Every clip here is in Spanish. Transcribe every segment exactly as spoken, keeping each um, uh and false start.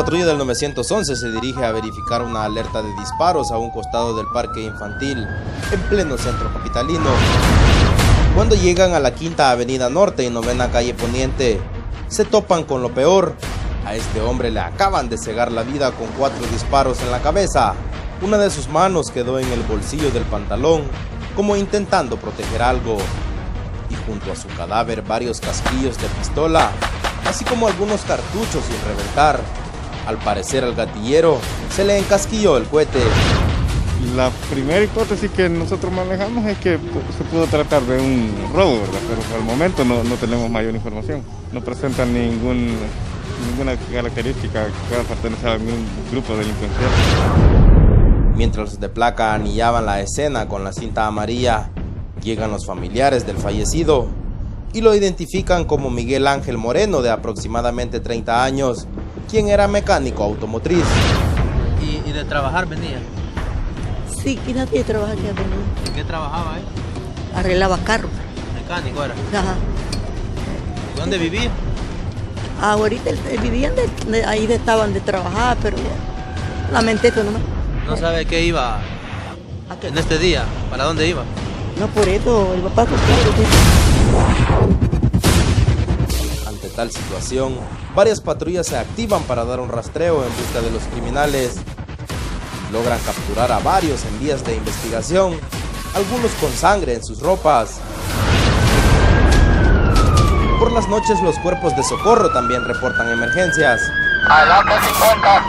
patrulla del nueve once se dirige a verificar una alerta de disparos a un costado del parque infantil, en pleno centro capitalino. Cuando llegan a la Quinta Avenida Norte y Novena Calle Poniente, se topan con lo peor. A este hombre le acaban de cegar la vida con cuatro disparos en la cabeza. Una de sus manos quedó en el bolsillo del pantalón, como intentando proteger algo. Y junto a su cadáver varios casquillos de pistola, así como algunos cartuchos sin reventar. Al parecer al gatillero se le encasquilló el cohete. La primera hipótesis que nosotros manejamos es que se pudo tratar de un robo, ¿verdad? Pero por el momento no, no tenemos mayor información. No presentan ningún, ninguna característica que pueda pertenecer a algún grupo delincuencial. Mientras los de placa anillaban la escena con la cinta amarilla, llegan los familiares del fallecido y lo identifican como Miguel Ángel Moreno, de aproximadamente treinta años, quien era mecánico automotriz. ¿Y, y de trabajar venía? Sí, y nadie trabaja que venía. ¿En qué trabajaba él? Arreglaba carros. ¿Mecánico era? Ajá. ¿Dónde vivía? Ahorita vivían de, de, ahí de, estaban de trabajar, pero ya lamenté eso nomás. ¿No sabe qué iba ¿A qué? en este día? ¿Para dónde iba? No, por eso el papá pues, Ante tal situación, varias patrullas se activan para dar un rastreo en busca de los criminales. Logran capturar a varios en vías de investigación, algunos con sangre en sus ropas. Por las noches los cuerpos de socorro también reportan emergencias. Adelante cincuenta.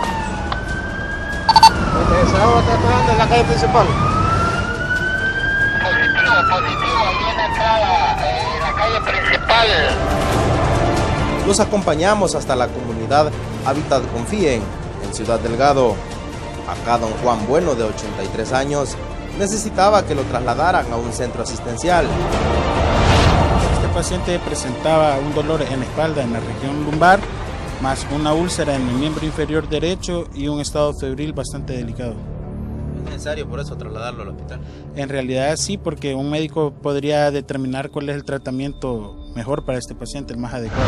¿Se va tratando en la calle principal? Positivo, positivo, ahí en la entrada, eh, en la calle principal. Los acompañamos hasta la comunidad Hábitat Confíen, en Ciudad Delgado. Acá don Juan Bueno, de ochenta y tres años, necesitaba que lo trasladaran a un centro asistencial. Este paciente presentaba un dolor en la espalda, en la región lumbar, más una úlcera en el miembro inferior derecho y un estado febril bastante delicado. ¿Es necesario por eso trasladarlo al hospital? En realidad sí, porque un médico podría determinar cuál es el tratamiento mejor para este paciente, el más adecuado.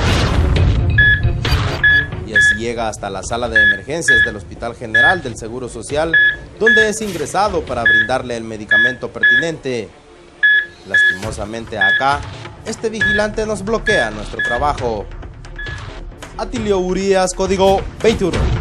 Y así llega hasta la sala de emergencias del Hospital General del Seguro Social, donde es ingresado para brindarle el medicamento pertinente. Lastimosamente acá, este vigilante nos bloquea nuestro trabajo. Atilio Urias, código veintiuno.